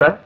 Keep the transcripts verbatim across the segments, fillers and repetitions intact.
Sir.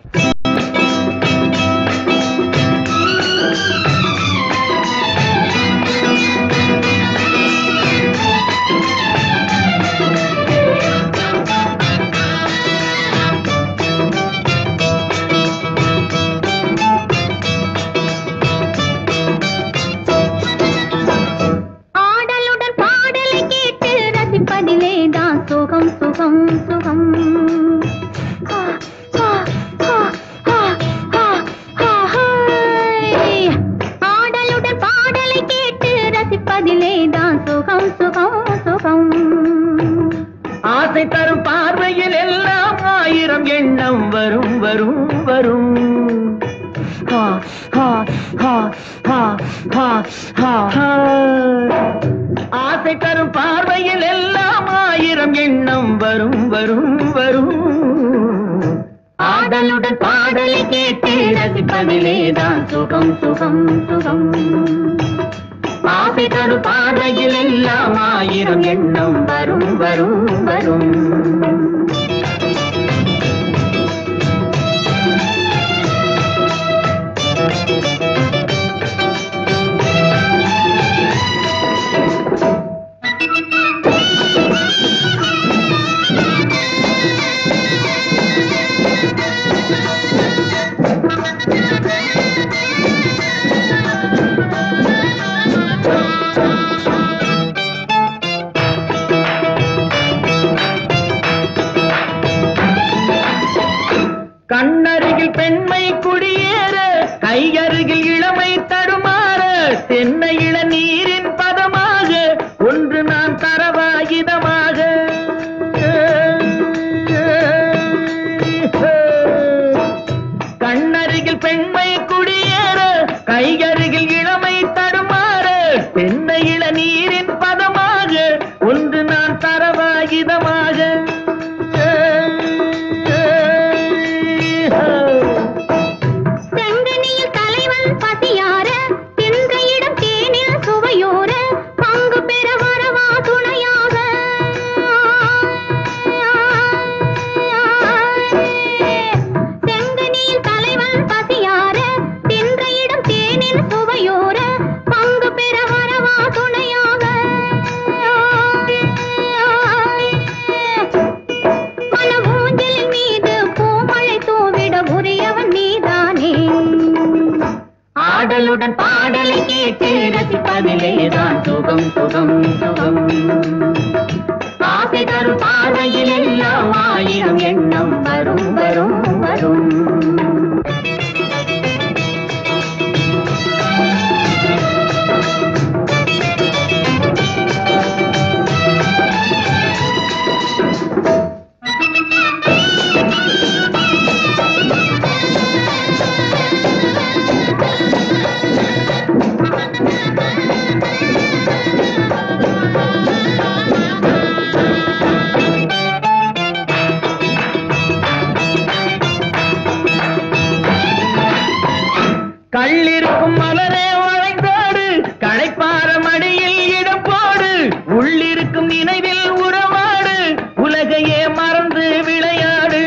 ஆசை தரும் பார்வையில் எல்லாம் ஆயிரம் எண்ணம் வரும் வரும் வரும். ஆசை தரும் பார்வையில் எல்லாம் ஆயிரம் எண்ணம் வரும் வரும் வரும். ஆடலுடன் பாடலை கேட்டு ரசிப்பதிலேதான் சுகம் சுகம் சுகம். ஆசை தரும் பார்வையில் எல்லாம் ஆயிரம் எண்ணம் வரும் வரும் வரும். கண்ணருகில் பெண்மை குடியேற, கையருகில் இளமை தடுமாற, தென்னை இள நீரின் பதமாக ஒன்று நான் தரவாயுதமாக. கண்ணருகில் பெண்மை குடியேற, கையருகில் இளமை தடுமாற, தென்னை இள நீரின் பதமாக ஒன்று நான் தரவாயுதமாக. ஆடலுடன் பாடலை கேட்டு ரசிப்பதிலேதான் சுகம் சுகம் சுகம். ஆசை தரும் பாதையில் எல்லாம் ஆயிரம் எண்ணம் வரும் வரும் வரும். கள்ளிருக்கும் மலரே வளைந்தோடு, களைப்பார மடியில் இடம் போடு, உள்ளிருக்கும் நினைவில் உறவாடு, உலகையே மறந்து விளையாடு.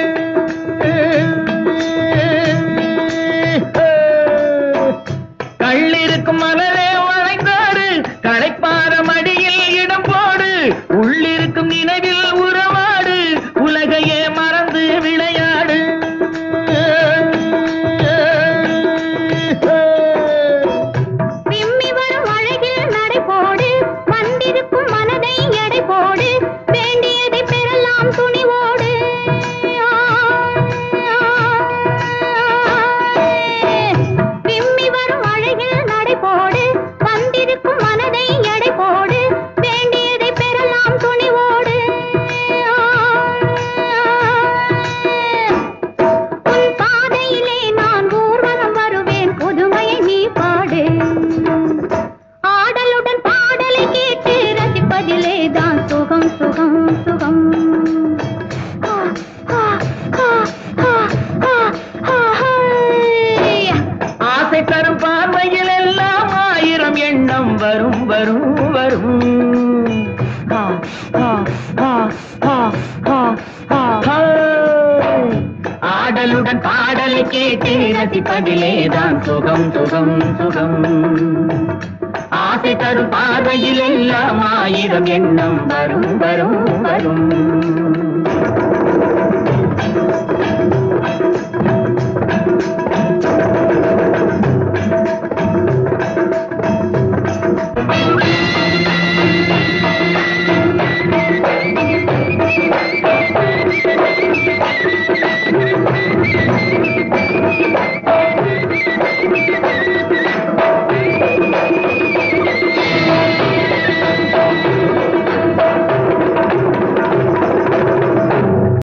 கள்ளிருக்கும் மலரே வளைந்தோடு, களைப்பார மடியில் இடம் போடு, உள்ளிருக்கும் நினைவில் உறவாடு, உலகையே மறந்து விளையாடு. பாடலை கேட்டு ரசிப்பதிலேதான் சுகம் சுகம் சுகம். ஆசை தரும் பார்வையில் எல்லாம் ஆயிரம் எண்ணம் வரும் வரும் வரும்.